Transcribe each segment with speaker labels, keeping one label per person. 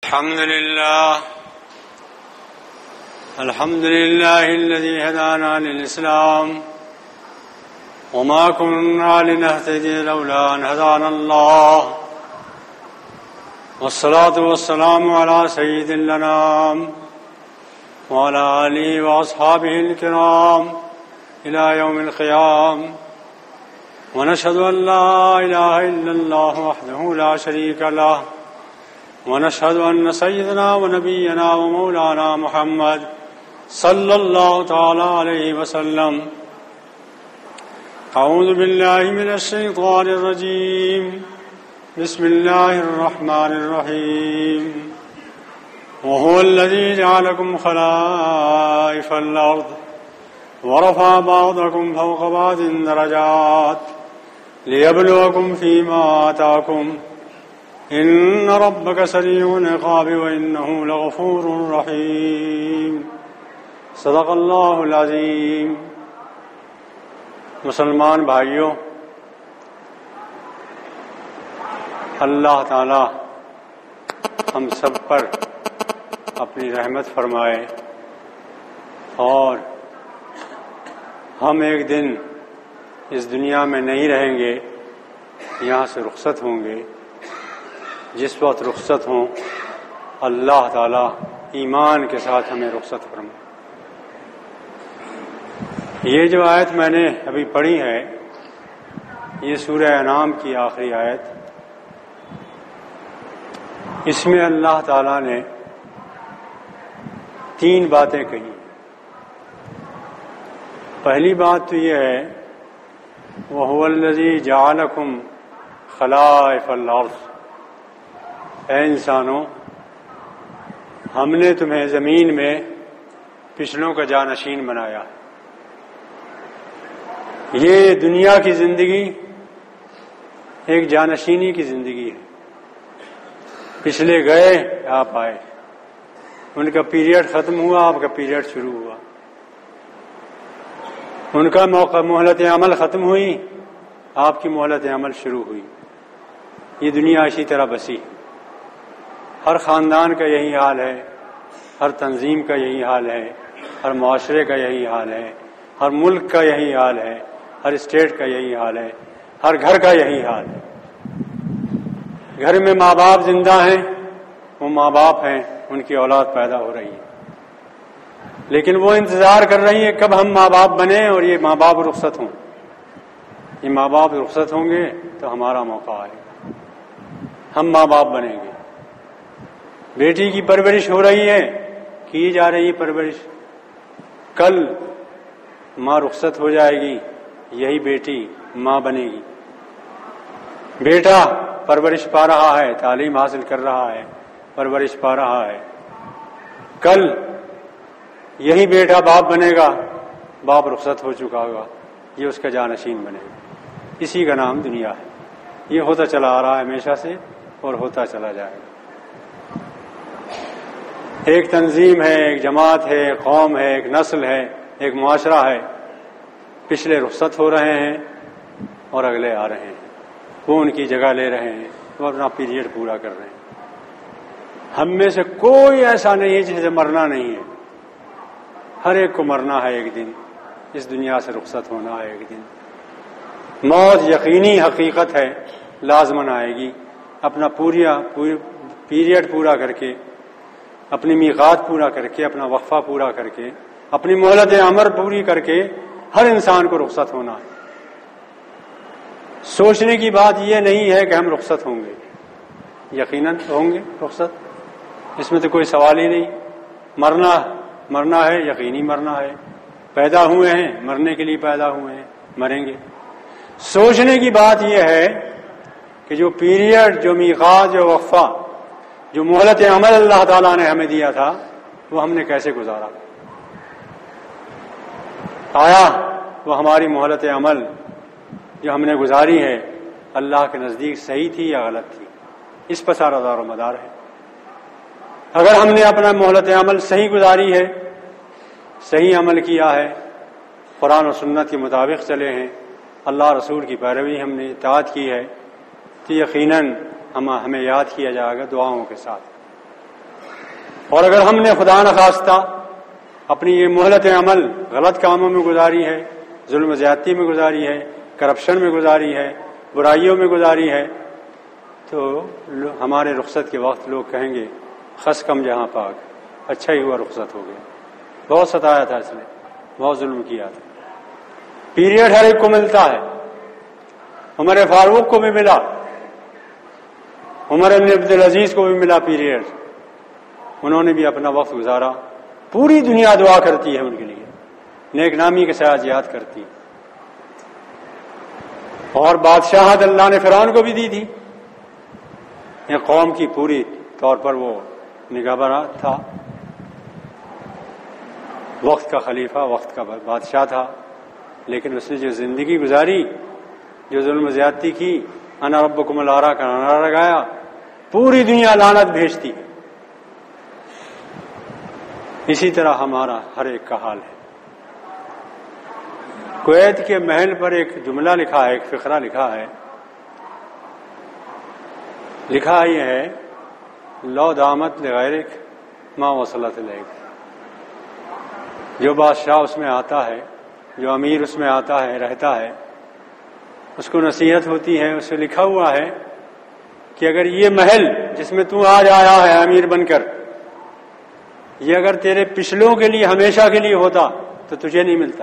Speaker 1: الحمد لله الذي هدانا للإسلام وما كنا لنهتدي لولا أن هدانا الله والصلاة والسلام على سيد الأنام وعلى آله وأصحابه الكرام إلى يوم القيام ونشهد أن لا إله إلا الله وحده لا شريك له ونشهد أن سيدنا ونبينا ومولانا محمد صلى الله تعالى عليه وسلم. أعوذ بالله من الشيطان الرجيم. بسم الله الرحمن الرحيم. وهو الذي جعلكم خلائف الأرض ورفع بعضكم فوق بعض درجات ليبلوكم فيما آتاكم إن ربك سريع العقاب وإنه لغفور رحيم. صدق اللہ العظیم. مسلمان بھائیوں، اللہ تعالی ہم سب پر اپنی رحمت فرمائے اور ہم ایک دن اس دنیا میں نہیں رہیں گے، یہاں سے رخصت ہوں گے. جس وقت رخصت ہوں اللہ تعالی ایمان کے ساتھ ہمیں رخصت فرمائے. یہ جو آیت میں نے ابھی پڑھی ہے یہ سورہ انعام کی آخری آیت. اس میں اللہ تعالی نے 3 باتیں کہی. پہلی بات تو یہ ہے وَهُوَ الَّذِي جَعَلَكُمْ خَلَائِفَ الْأَرْضِ. اے انسانوں، ہم نے تمہیں زمین میں پچھلوں کا جانشین بنایا. یہ دنیا کی زندگی ایک جانشینی کی زندگی ہے. پچھلے گئے، آپ آئے. ان کا پیریڈ ختم ہوا، آپ کا پیریڈ شروع ہوا. ان کا مہلت عمل ختم ہوئی، آپ کی مہلت عمل شروع ہوئی. یہ دنیا اسی طرح بسی. ہر خاندان کا یہی حال ہے، ہر تنظیم کا یہی حال ہے، ہر معاشرے کا یہی حال ہے، ہر ملک کا یہی حال ہے، ہر اسٹیٹ کا یہی حال ہے، ہر گھر کا یہی حال ہے. گھر میں ماں باپ زندہ ہیں، وہ ماں باپ ہیں، ان کی اولاد پیدا ہو رہی ہے، لیکن وہ انتظار کر رہی ہے کب ہم ماں باپ بنیں اور یہ ماں باپ رخصت ہوں. یہ ماں باپ رخصت ہوں گے تو ہمارا موقع آئے گا، ہم ماں باپ بنیں گے. بیٹی کی پرورش ہو رہی ہے، کی جا رہی پرورش. کل ماں رخصت ہو جائے گی، یہی بیٹی ماں بنے گی. بیٹا پرورش پا رہا ہے، تعلیم حاصل کر رہا ہے، پرورش پا رہا ہے. کل یہی بیٹا باپ بنے گا، باپ رخصت ہو چکا ہوگا، یہ اس کا جانشین بنے گا. اسی کا نام دنیا ہے. یہ ہوتا چلا آ رہا ہے ہمیشہ سے اور ہوتا چلا جائے گا. ایک تنظیم ہے، ایک جماعت ہے، ایک قوم ہے، ایک نسل ہے، ایک معاشرہ ہے. پچھلے رخصت ہو رہے ہیں اور اگلے آ رہے ہیں، وہ ان کی جگہ لے رہے ہیں، وہ اپنا پیریڈ پورا کر رہے ہیں. ہم میں سے کوئی ایسا نہیں ہے جسے مرنا نہیں ہے. ہر ایک کو مرنا ہے ایک دن، اس دنیا سے رخصت ہونا ہے ایک دن. موت یقینی حقیقت ہے، لازماً آئے گی. اپنا پیریڈ پورا کر کے، اپنی میقات پورا کر کے، اپنا وقفہ پورا کر کے، اپنی مہلت عمر پوری کر کے ہر انسان کو رخصت ہونا ہے. سوچنے کی بات یہ نہیں ہے کہ ہم رخصت ہوں گے. یقیناً ہوں گے رخصت، اس میں تو کوئی سوال ہی نہیں. مرنا ہے، یقینی مرنا ہے. پیدا ہوئے ہیں، مرنے کے لیے پیدا ہوئے ہیں، مریں گے. سوچنے کی بات یہ ہے کہ جو پیریڈ، جو میقات، جو وقفہ، جو مہلت عمل اللہ تعالیٰ نے ہمیں دیا تھا وہ ہم نے کیسے گزارا. آیا وہ ہماری مہلت عمل جو ہم نے گزاری ہے اللہ کے نزدیک صحیح تھی یا غلط تھی؟ اس پر سارا دار و مدار ہے. اگر ہم نے اپنا مہلت عمل صحیح گزاری ہے، صحیح عمل کیا ہے، قرآن و سنت کے مطابق چلے ہیں، اللہ رسول کی پیروی ہم نے اطاعت کی ہے، تو یقیناً ہمیں یاد کیا جائے گا دعاؤں کے ساتھ. اور اگر ہم نے خدا نخواستہ اپنی یہ مہلت عمل غلط کاموں میں گزاری ہے، ظلم و زیادتی میں گزاری ہے، کرپشن میں گزاری ہے، برائیوں میں گزاری ہے، تو ہمارے رخصت کے وقت لوگ کہیں گے خس کم جہاں پاک، اچھا ہی ہوا رخصت ہو گیا، بہت ستایا تھا اس نے، بہت ظلم کیا تھا۔ پیریڈ ہر ایک کو ملتا ہے، عمر فاروق کو بھی ملا، عمر بن عبدالعزیز کو بھی ملا پیریڈ، انہوں نے بھی اپنا وقت گزارا، پوری دنیا دعا کرتی ہے ان کے لیے، نیک نامی کے ساتھ یاد کرتی ہے۔ اور بادشاہت اللہ نے فرعون کو بھی دی تھی، یہ قوم کی پوری طور پر وہ نگہباں تھا، وقت کا خلیفہ، وقت کا بادشاہ تھا، لیکن اس نے جو زندگی گزاری، جو ظلم و زیادتی کی، انا ربکم الاعلی کا نعرہ لگایا، پوری دنیا لعنت بھیجتی ہے۔ اسی طرح ہمارا ہر ایک کا حال ہے۔ کویت کے محل پر ایک جملہ لکھا ہے، ایک فقرہ لکھا ہے، لکھا یہ ہے لو دامت لغیرک ما وصلت الیک۔ جو بادشاہ اس میں آتا ہے، جو امیر اس میں آتا ہے، رہتا ہے، اس کو نصیحت ہوتی ہے، اس سے لکھا ہوا ہے کہ اگر یہ محل جس میں تو آج آیا ہے امیر بن کر، یہ اگر تیرے پچھلوں کے لیے ہمیشہ کے لیے ہوتا تو تجھے نہیں ملتا۔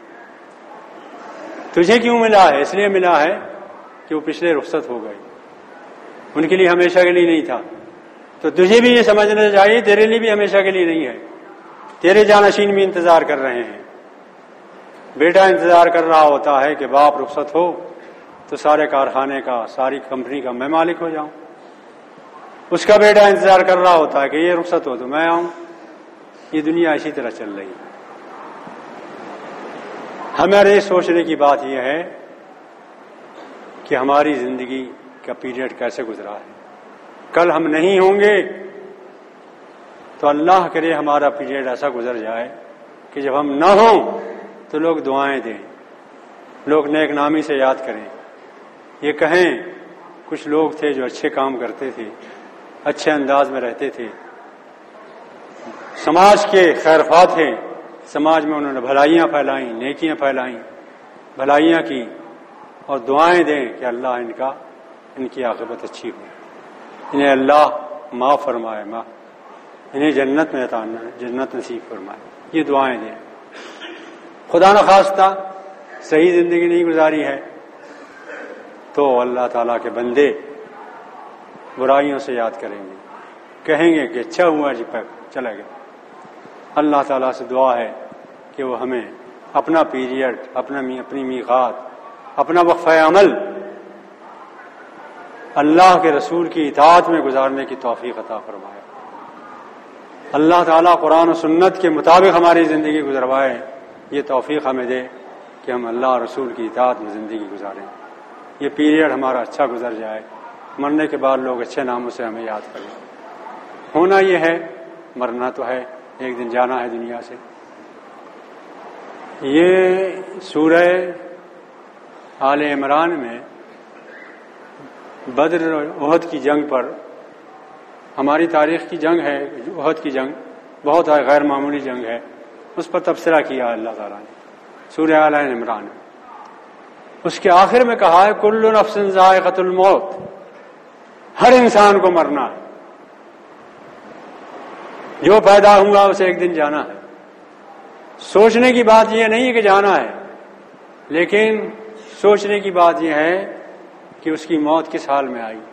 Speaker 1: تجھے کیوں ملا ہے؟ اس لیے ملا ہے کہ وہ پچھلے رخصت ہو گئے، ان کے لیے ہمیشہ کے لیے نہیں تھا۔ تو تجھے بھی یہ سمجھنا چاہیے تیرے لیے بھی ہمیشہ کے لیے نہیں ہے، تیرے جانشین بھی انتظار کر رہے ہیں۔ بیٹا انتظار کر رہا ہوتا ہے کہ باپ رخصت ہو تو سارے کارخانے کا، ساری کمپنی کا میں مالک ہو جاؤں، اس کا بیٹا انتظار کر رہا ہوتا ہے کہ یہ رخصت ہو تو میں آؤں۔ یہ دنیا اسی طرح چل رہی ہے۔ ہمارے سوچنے کی بات یہ ہے کہ ہماری زندگی کا پیریڈ کیسے گزرا ہے، کل ہم نہیں ہوں گے تو اللہ کرے ہمارا پیریڈ ایسا گزر جائے کہ جب ہم نہ ہوں تو لوگ دعائیں دیں، لوگ نیک نامی سے یاد کریں، یہ کہیں کچھ لوگ تھے جو اچھے کام کرتے تھے، اچھے انداز میں رہتے تھے، سماج کے خیرخواہ تھے، سماج میں انہوں نے بھلائیاں پھیلائیں، نیکیاں پھیلائیں، بھلائیاں کی، اور دعائیں دیں کہ اللہ ان کی عاقبت اچھی ہو، انہیں اللہ معاف فرمائے، انہیں جنت نصیب فرمائے، یہ دعائیں دیں۔ خدا نخواستہ صحیح زندگی نہیں گزاری ہے تو اللہ تعالیٰ کے بندے برائیوں سے یاد کریں گے، کہیں گے کہ اچھا ہوا جی چلا گیا۔ اللہ تعالیٰ سے دعا ہے کہ وہ ہمیں اپنا پیریڈ، اپنی میقات، اپنا وقفہ عمل اللہ کے رسول کی اطاعت میں گزارنے کی توفیق عطا فرمائے۔ اللہ تعالیٰ قرآن و سنت کے مطابق ہماری زندگی گزروائے، یہ توفیق ہمیں دے کہ ہم اللہ اور رسول کی اطاعت میں زندگی گزاریں، یہ پیریڈ ہمارا اچھا گزر جائے، مرنے کے بعد لوگ اچھے ناموں سے ہمیں یاد کریں۔ ہونا یہ ہے، مرنا تو ہے، ایک دن جانا ہے دنیا سے۔ یہ سورہ آل عمران میں بدر اور احد کی جنگ پر، ہماری تاریخ کی جنگ ہے احد کی جنگ، بہت غیر معمولی جنگ ہے، اس پر تبصرہ کیا اللہ تعالیٰ نے سورہ آل عمران میں۔ اس کے آخر میں کہا ہے کل نفس ذائقۃ الموت، ہر انسان کو مرنا ہے، جو پیدا ہوا اسے ایک دن جانا ہے۔ سوچنے کی بات یہ نہیں ہے کہ جانا ہے، لیکن سوچنے کی بات یہ ہے کہ اس کی موت کس حال میں آئی،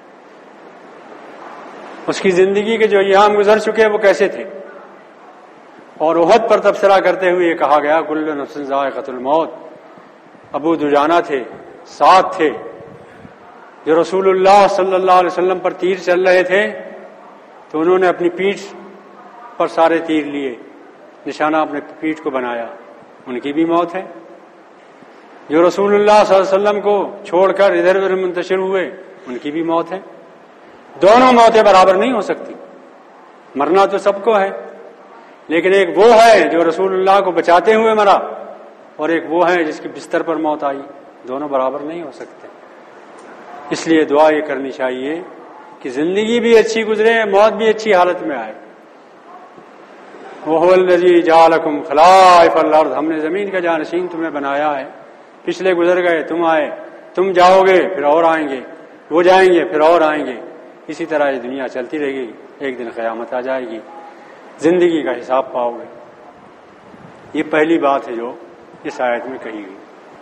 Speaker 1: اس کی زندگی کے جو ایام گزر چکے وہ کیسے تھے۔ اور احد پر تبصرہ کرتے ہوئے یہ کہا گیا کل نفس ذائقۃ الموت۔ ابو دجانہ تھے، ساتھ تھے، جو رسول اللہ صلی اللہ علیہ وسلم پر تیر چل رہے تھے تو انہوں نے اپنی پیٹھ پر سارے تیر لیے، نشانہ اپنے پیٹھ کو بنایا، ان کی بھی موت ہے۔ جو رسول اللہ صلی اللہ علیہ وسلم کو چھوڑ کر ادھر ادھر منتشر ہوئے، ان کی بھی موت ہے۔ دونوں موتیں برابر نہیں ہو سکتی، مرنا تو سب کو ہے، لیکن ایک وہ ہے جو رسول اللہ کو بچاتے ہوئے مرا، اور ایک وہ ہے جس کی بستر پر موت آئی، دونوں برابر نہیں ہو سکتے۔ اس لیے دعا یہ کرنی چاہیے کہ زندگی بھی اچھی گزرے، موت بھی اچھی حالت میں آئے۔ وَهُوَ الَّذِي جَعَلَكُمْ خَلَائِفَ الْأَرْضِ، ہم نے زمین کا جانشین تمہیں بنایا ہے، پچھلے گزر گئے، تم آئے، تم جاؤ گے پھر اور آئیں گے، وہ جائیں گے پھر اور آئیں گے، اسی طرح یہ دنیا چلتی رہے گی، ایک دن قیامت آ جائے گی، زندگی کا حساب پاؤ گے۔ یہ پہلی بات ہے جو اس آیت میں کہی گئی۔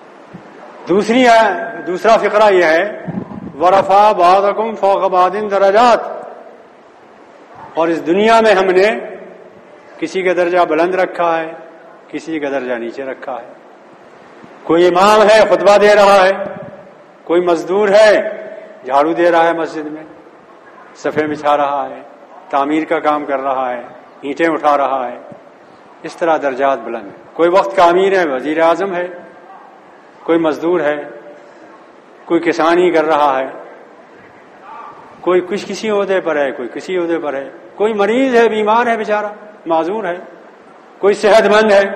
Speaker 1: دوسرا فقرہ یہ ہے وَرَفَعَ بَعْضَكُمْ فَوْقَ بَعْضٍ دَرَجَاتٍ، اور اس دنیا میں ہم نے کسی کا درجہ بلند رکھا ہے، کسی کا درجہ نیچے رکھا ہے۔ کوئی امام ہے خطبہ دے رہا ہے، کوئی مزدور ہے جھاڑو دے رہا ہے، مسجد میں صفیں بچھا رہا ہے، تعمیر کا کام کر رہا ہے، اینٹیں اٹھا رہا ہے، اس طرح درجات بلند ہیں۔ کوئی وقت کا امیر ہے، وزیر اعظم ہے، کوئی مزدور ہے، کوئی کسانی کر رہا ہے، کوئی کسی عہدے پر ہے، کوئی کسی عہدے پر ہے، کوئی مریض ہے، بیمار ہے بیچارہ، معذور ہے، کوئی صحت مند ہے۔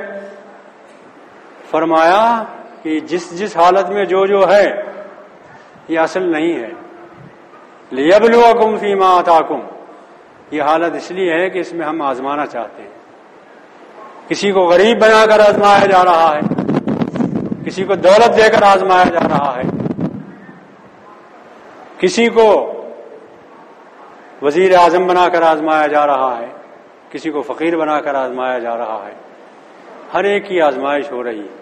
Speaker 1: فرمایا کہ جس حالت میں جو ہے یہ اصل نہیں ہے۔ لِيَبْلُوَكُمْ فِي مَا آتَاكُمْ، یہ حالت اس لیے ہے کہ اس میں ہم آزمانا چاہتے ہیں۔ کسی کو غریب بنا کر آزمایا جا رہا ہے، کسی کو دولت دے کر آزمایا جا رہا ہے، کسی کو وزیر اعظم بنا کر آزمایا جا رہا ہے، کسی کو فقیر بنا کر آزمایا جا رہا ہے، ہر ایک کی آزمائش ہو رہی ہے۔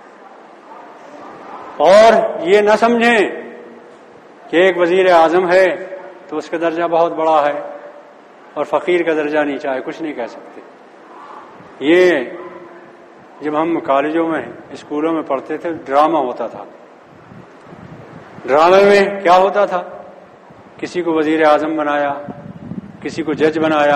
Speaker 1: اور یہ نہ سمجھیں کہ ایک وزیر اعظم ہے تو اس کا درجہ بہت بڑا ہے اور فقیر کا درجہ نیچا ہے، کچھ نہیں کہہ سکتے۔ یہ جب ہم کالجوں میں اسکولوں میں پڑھتے تھے ڈرامہ ہوتا تھا، ڈرامے میں کیا ہوتا تھا؟ کسی کو وزیر اعظم بنایا، کسی کو جج بنایا،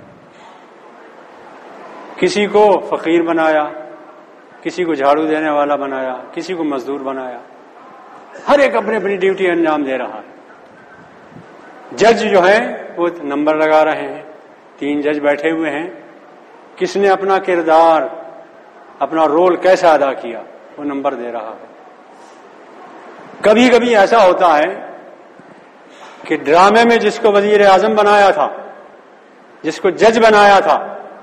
Speaker 1: کسی کو فقیر بنایا، کسی کو جھاڑو دینے والا بنایا، کسی کو مزدور بنایا، ہر ایک اپنی اپنی ڈیوٹی انجام دے رہا ہے۔ جج جو ہیں وہ نمبر لگا رہے ہیں، 3 جج بیٹھے ہوئے ہیں، کس نے اپنا کردار، اپنا رول کیسا ادا کیا وہ نمبر دے رہا ہے۔ کبھی کبھی ایسا ہوتا ہے کہ ڈرامے میں جس کو وزیر اعظم بنایا تھا، جس کو جج بنایا تھا،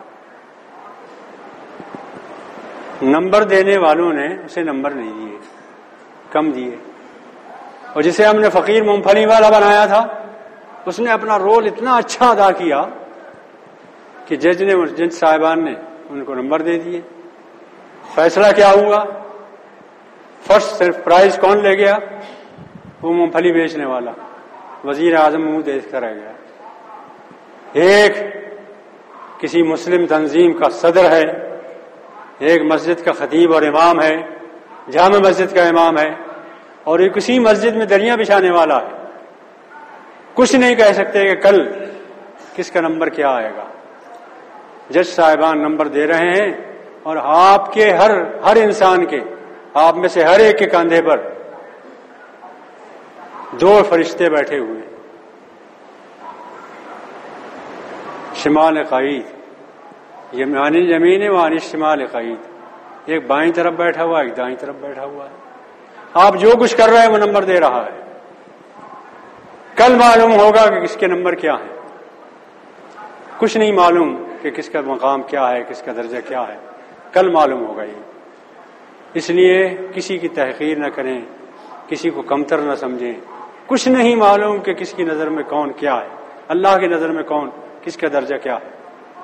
Speaker 1: نمبر دینے والوں نے اسے نمبر نہیں دیے، کم دیے، اور جسے ہم نے فقیر مونگ پھلی والا بنایا تھا اس نے اپنا رول اتنا اچھا ادا کیا کہ جج صاحبان نے ان کو نمبر دے دیے۔ فیصلہ کیا ہوا؟ فرسٹ صرف پرائز کون لے گیا؟ وہ مونگ پھلی بیچنے والا، وزیر اعظم منہ دیکھ کر رہ گیا۔ ایک کسی مسلم تنظیم کا صدر ہے، ایک مسجد کا خطیب اور امام ہے، جامع مسجد کا امام ہے، اور ایک کسی مسجد میں دریاں بچھانے والا ہے۔ کچھ نہیں کہہ سکتے کہ کل کس کا نمبر کیا آئے گا۔ جج صاحبان نمبر دے رہے ہیں اور آپ کے ہر انسان کے، آپ میں سے ہر ایک کے کاندھے پر 2 فرشتے بیٹھے ہوئے ہیں۔ شمال قعید، یمین وعن شمال قعید، ایک بائیں طرف بیٹھا ہوا ہے، ایک دائیں طرف بیٹھا ہوا ہے۔ آپ جو کچھ کر رہے ہیں وہ نمبر دے رہا ہے۔ کل معلوم ہوگا کہ کس کے نمبر کیا ہے۔ کچھ نہیں معلوم کہ کس کا مقام کیا ہے، کس کا درجہ کیا ہے، کل معلوم ہوگا یہ۔ اس لیے کسی کی تحقیر نہ کریں، کسی کو کمتر نہ سمجھیں۔ کچھ نہیں معلوم کہ کس کی نظر میں کون کیا ہے، اللہ کی نظر میں کون کس کا درجہ کیا ہے۔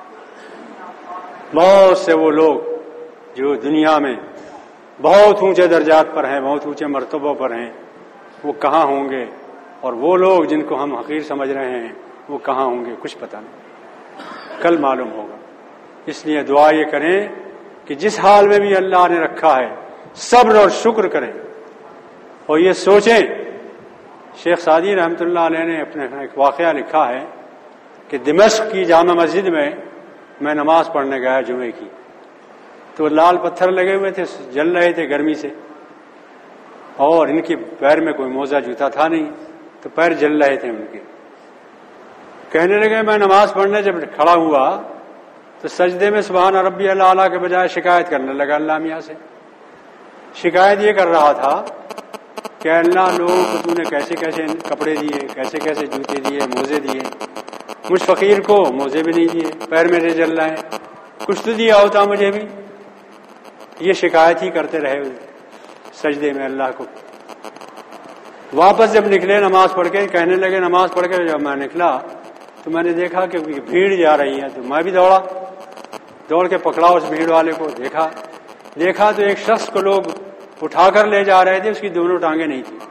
Speaker 1: بہت سے وہ لوگ جو دنیا میں بہت اونچے درجات پر ہیں، بہت اونچے مرتبوں پر ہیں، وہ کہاں ہوں گے، اور وہ لوگ جن کو ہم حقیر سمجھ رہے ہیں وہ کہاں ہوں گے، کچھ پتہ نہیں، کل معلوم ہوگا۔ اس لیے دعا یہ کریں کہ جس حال میں بھی اللہ نے رکھا ہے صبر اور شکر کریں، اور یہ سوچیں۔ شیخ سعدی رحمۃ اللہ علیہ نے اپنے ایک واقعہ لکھا ہے کہ دمشق کی جامع مسجد میں نماز پڑھنے گیا جمعے کی، تو لال پتھر لگے ہوئے تھے، جل رہے تھے گرمی سے، اور ان کے پیر میں کوئی موزہ جوتا تھا نہیں، تو پیر جل رہے تھے ان کے۔ کہنے لگے میں نماز پڑھنے جب کھڑا ہوا تو سجدے میں سبحان ربی الاعلیٰ کے بجائے شکایت کرنے لگا اللہ میاں سے۔ شکایت یہ کر رہا تھا کہ اللہ لوگوں کو تو نے کیسے کیسے کپڑے دیے، کیسے کیسے جوتے دیے، موزے دیے، مجھ فقیر کو موزے بھی نہیں دیے، پیر میرے جل رہے ہیں، کچھ تو دیا ہوتا مجھے بھی۔ یہ شکایت ہی کرتے رہے سجدے میں اللہ کو۔ واپس جب نکلے نماز پڑھ کے، کہنے لگے نماز پڑھ کے جب میں نکلا تو میں نے دیکھا کہ بھیڑ جا رہی ہے، تو میں بھی دوڑ کے پکڑا اس بھیڑ والے کو، دیکھا تو ایک شخص کو لوگ اٹھا کر لے جا رہے تھے، اس کی دونوں ٹانگیں نہیں تھی۔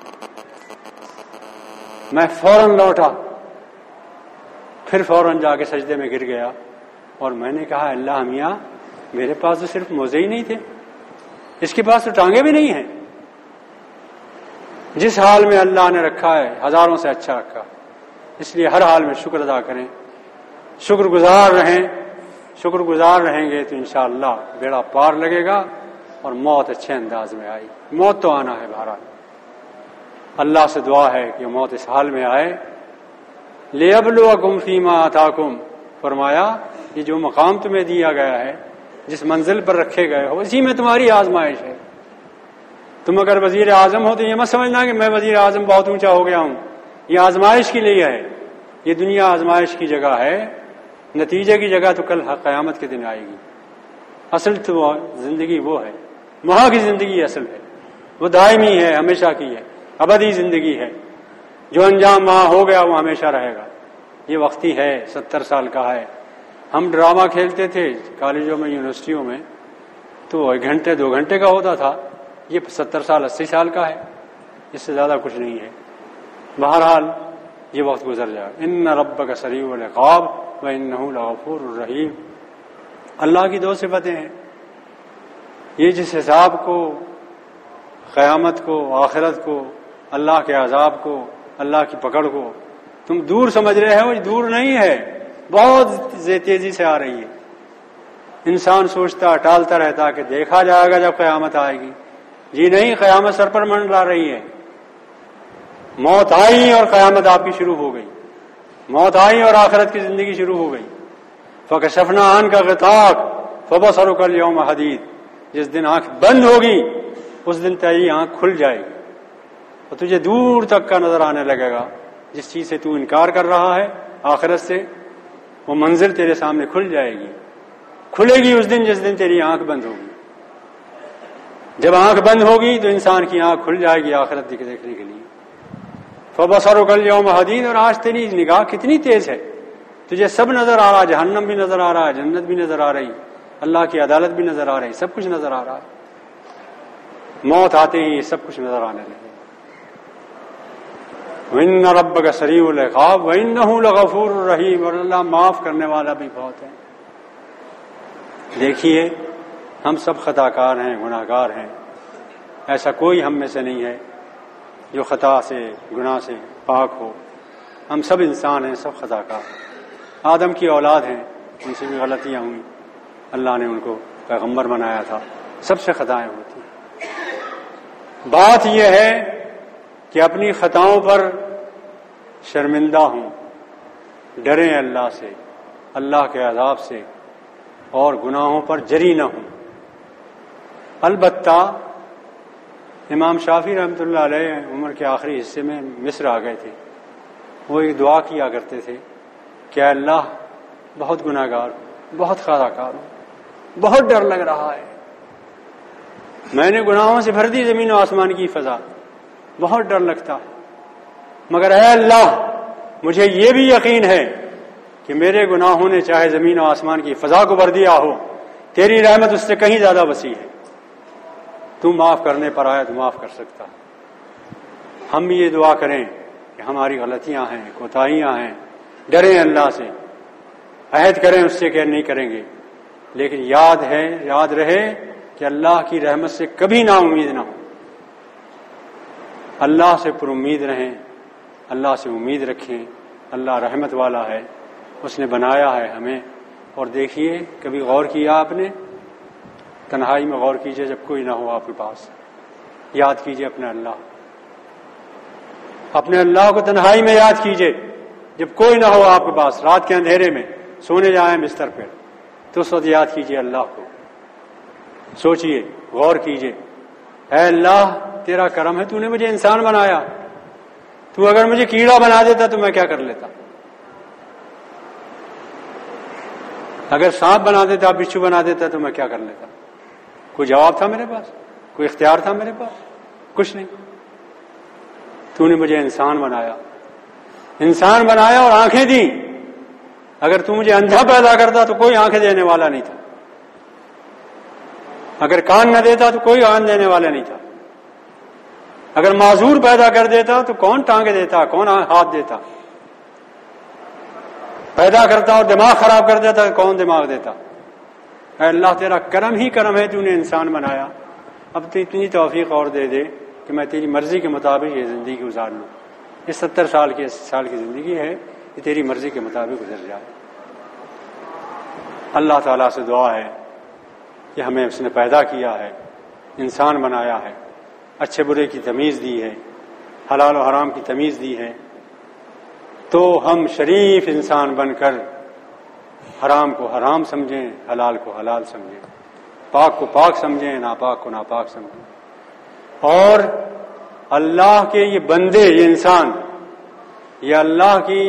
Speaker 1: میں فوراً لوٹا، پھر فوراً جا کے سجدے میں گر گیا اور میں نے کہا اللہ میاں میرے پاس تو صرف موزے ہی نہیں تھے، اس کے پاس تو ٹانگیں بھی نہیں ہیں۔ جس حال میں اللہ نے رکھا ہے ہزاروں سے اچھا رکھا، اس لیے ہر حال میں شکر ادا کریں، شکر گزار رہیں گے تو انشاءاللہ بیڑا پار لگے گا اور موت اچھے انداز میں آئی۔ موت تو آنا ہے بہرحال، اللہ سے دعا ہے کہ موت اس حال میں آئے۔ لِيَبْلُوَكُمْ فِيمَا آتَاكُمْ، فرمایا یہ جو مقام تمہیں دیا گیا ہے، جس منزل پر رکھے گئے ہو، اسی میں تمہاری آزمائش ہے۔ تم اگر وزیر اعظم ہو تو یہ مت سمجھنا کہ میں وزیر اعظم بہت اونچا ہو گیا ہوں، یہ آزمائش کے لیے ہے۔ یہ دنیا آزمائش کی جگہ ہے، نتیجے کی جگہ تو کل قیامت کے دن آئے گی۔ اصل تو زندگی وہ ہے، وہاں کی زندگی اصل ہے، وہ دائمی ہے، ہمیشہ کی ہے، ابدی زندگی ہے۔ جو انجام وہاں ہو گیا وہ ہمیشہ رہے گا، یہ وقتی ہے، 70 سال کا ہے۔ ہم ڈرامہ کھیلتے تھے کالجوں میں، یونیورسٹیوں میں، تو 1 گھنٹے 2 گھنٹے کا ہوتا تھا، یہ 70 سال 80 سال کا ہے، اس سے زیادہ کچھ نہیں ہے۔ بہرحال یہ وقت گزر جائے۔ ان ربک سریع العقاب وانہ لغفور الرحیم، اللہ کی 2 صفتیں ہیں۔ یہ جس حساب کو، قیامت کو، آخرت کو، اللہ کے عذاب کو، اللہ کی پکڑ کو تم دور سمجھ رہے ہو، یہ دور نہیں ہے، بہت تیزی سے آ رہی ہے۔ انسان سوچتا ٹالتا رہتا کہ دیکھا جائے گا جب قیامت آئے گی، جی نہیں، قیامت سر پر منڈلا رہی ہے۔ موت آئی اور قیامت آپ کی شروع ہو گئی، موت آئی اور آخرت کی زندگی شروع ہو گئی۔ فکشفنا عنک غطاءک فبصرک اليوم حدید، جس دن آنکھ بند ہوگی اس دن تیری آنکھ کھل جائے گی اور تجھے دور تک کا نظر آنے لگے گا۔ جس چیز سے تو انکار کر رہا ہے آخرت سے، وہ منزل تیرے سامنے کھل جائے گی، کھلے گی اس دن جس دن تیری آنکھ بند ہوگی۔ جب آنکھ بند ہوگی تو انسان کی آنکھ کھل جائے گی آخرت دیکھنے کے لیے۔ فبصرک اليوم حدید، اور آج تیری نگاہ کتنی تیز ہے، تجھے سب نظر آ رہا، جہنم بھی نظر آ رہا ہے، جنت بھی نظر آ رہی، اللہ کی عدالت بھی نظر آ رہی، سب کچھ نظر آ رہا ہے۔ موت آتے ہی یہ سب کچھ نظر آنے لگے۔ وَإِنَّ رَبَّكَ سَرِيعُ الْعِقَابِ وَإِنَّهُ لَغَفُورٌ رَحِيمٌ، اور اللہ معاف کرنے والا بھی بہت ہے۔ دیکھیے ہم سب خطا کار ہیں، گناہ گار ہیں، ایسا کوئی ہم میں سے نہیں ہے جو خطا سے، گناہ سے پاک ہو۔ ہم سب انسان ہیں، سب خطا کار، آدم کی اولاد ہیں، ان سے بھی غلطیاں ہوئیں، اللہ نے ان کو پیغمبر بنایا تھا، سب سے خطائیں ہوتی ہیں۔ بات یہ ہے کہ اپنی خطاؤں پر شرمندہ ہوں، ڈریں اللہ سے، اللہ کے عذاب سے، اور گناہوں پر جری نہ ہوں۔ البتہ امام شافعی رحمۃ اللہ علیہ عمر کے آخری حصے میں مصر آ گئے تھے، وہ ایک دعا کیا کرتے تھے کہ اللہ بہت گناہ گار ہوں، بہت خطا کار ہوں، بہت ڈر لگ رہا ہے، میں نے گناہوں سے بھر دی زمین و آسمان کی فضا، بہت ڈر لگتا ہے، مگر اے اللہ مجھے یہ بھی یقین ہے کہ میرے گناہوں نے چاہے زمین و آسمان کی فضا کو بھر دیا ہو، تیری رحمت اس سے کہیں زیادہ وسیع ہے، تو معاف کرنے پر آیا تو معاف کر سکتا ہے۔ ہم بھی یہ دعا کریں کہ ہماری غلطیاں ہیں، کوتاہیاں ہیں، ڈریں اللہ سے، عہد کریں اس سے کہ نہیں کریں گے، لیکن یاد رہے کہ اللہ کی رحمت سے کبھی نا امید نہ ہو، اللہ سے پر امید رہیں، اللہ سے امید رکھیں، اللہ رحمت والا ہے، اس نے بنایا ہے ہمیں۔ اور دیکھیے کبھی غور کیا آپ نے، تنہائی میں غور کیجئے جب کوئی نہ ہو آپ کے پاس، یاد کیجئے اپنے اللہ کو تنہائی میں یاد کیجئے، جب کوئی نہ ہو آپ کے پاس، رات کے اندھیرے میں سونے جائیں بستر پہ تو اس وقت یاد کیجئے اللہ کو، سوچئے، غور کیجئے، اے اللہ تیرا کرم ہے، تو نے مجھے انسان بنایا، تو اگر مجھے کیڑا بنا دیتا تو میں کیا کر لیتا، اگر سانپ بنا دیتا، بچھو بنا دیتا تو میں کیا کر لیتا؟ کوئی جواب تھا میرے پاس؟ کوئی اختیار تھا میرے پاس؟ کچھ نہیں۔ تو نے مجھے انسان بنایا، انسان بنایا اور آنکھیں دی۔ اگر تو مجھے اندھا پیدا کرتا تو کوئی آنکھیں دینے والا نہیں تھا، اگر کان نہ دیتا تو کوئی کان دینے والا نہیں تھا، اگر معذور پیدا کر دیتا تو کون ٹانگیں دیتا، کون ہاتھ دیتا، پیدا کرتا اور دماغ خراب کر دیتا کون دماغ دیتا؟ اے اللہ تیرا کرم ہی کرم ہے، تو نے انسان بنایا، اب تو اتنی توفیق اور دے دے کہ میں تیری مرضی کے مطابق یہ زندگی گزار لوں۔ یہ 70 سال کی 80 سال کی زندگی ہے، یہ تیری مرضی کے مطابق گزر جائے۔ اللہ تعالیٰ سے دعا ہے کہ ہمیں اس نے پیدا کیا ہے، انسان بنایا ہے، اچھے برے کی تمیز دی ہے، حلال و حرام کی تمیز دی ہے، تو ہم شریف انسان بن کر حرام کو حرام سمجھیں، حلال کو حلال سمجھیں، پاک کو پاک سمجھیں، ناپاک کو ناپاک سمجھیں، اور اللہ کے یہ بندے، یہ انسان، یہ اللہ کی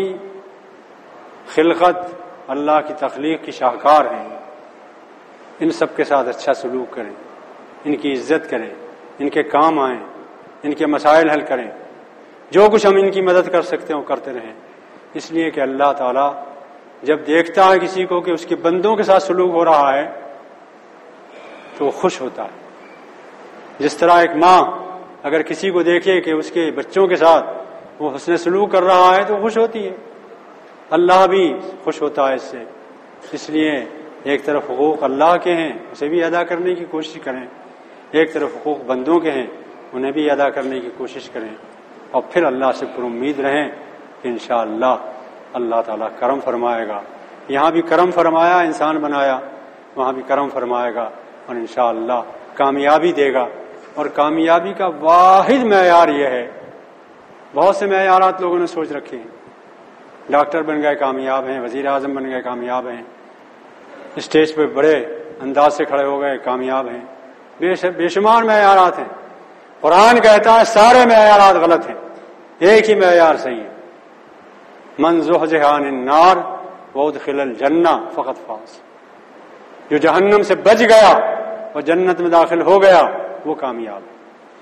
Speaker 1: خلقت، اللہ کی تخلیق کی شاہکار ہیں، ان سب کے ساتھ اچھا سلوک کریں، ان کی عزت کریں، ان کے کام آئیں، ان کے مسائل حل کریں، جو کچھ ہم ان کی مدد کر سکتے ہیں وہ کرتے رہیں، اس لیے کہ اللہ تعالیٰ جب دیکھتا ہے کسی کو کہ اس کے بندوں کے ساتھ سلوک ہو رہا ہے تو وہ خوش ہوتا ہے۔ جس طرح ایک ماں اگر کسی کو دیکھے کہ اس کے بچوں کے ساتھ وہ حسن سلوک کر رہا ہے تو خوش ہوتی ہے، اللہ بھی خوش ہوتا ہے اس سے۔ اس لیے ایک طرف حقوق اللہ کے ہیں، اسے بھی ادا کرنے کی کوشش کریں، ایک طرف حقوق بندوں کے ہیں، انہیں بھی ادا کرنے کی کوشش کریں، اور پھر اللہ سے پر امید رہیں کہ انشاءاللہ اللہ تعالیٰ کرم فرمائے گا۔ یہاں بھی کرم فرمایا، انسان بنایا، وہاں بھی کرم فرمائے گا اور انشاءاللہ کامیابی دے گا۔ اور کامیابی کا واحد معیار یہ ہے، بہت سے معیارات لوگوں نے سوچ رکھے ہیں، ڈاکٹر بن گئے کامیاب ہیں، وزیر اعظم بن گئے کامیاب ہیں، اسٹیج پہ بڑے انداز سے کھڑے ہو گئے کامیاب ہیں، بے شمار معیارات ہیں۔ قرآن کہتا ہے سارے معیارات غلط ہیں، ایک ہی معیار صحیح ہے، من زحزح عن النار وادخل الجنہ فقد فاز، جو جہنم سے بچ گیا اور جنت میں داخل ہو گیا وہ کامیاب ہے۔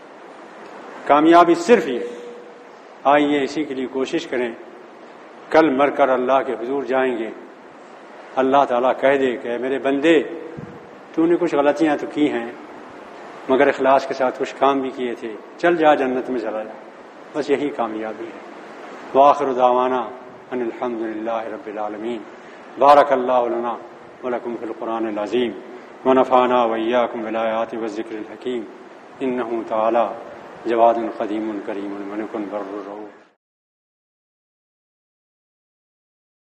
Speaker 1: کامیابی صرف یہ، آئیے اسی کے لیے کوشش کریں، کل مر کر اللہ کے حضور جائیں گے، اللہ تعالیٰ کہہ دے کہ میرے بندے تو نے کچھ غلطیاں تو کی ہیں مگر اخلاص کے ساتھ کچھ کام بھی کیے تھے، چل جا جنت میں چلا جا، بس یہی کامیابی ہے۔ وآخر دعوانا ان الحمد للہ رب العالمین۔ بارک اللہ لنا ولکم فی القرآن العظیم ونفعنا وإیاکم بالآیات والذکر الحکیم، انہ تعالی جواد قدیم کریم ملک بر الرؤوف۔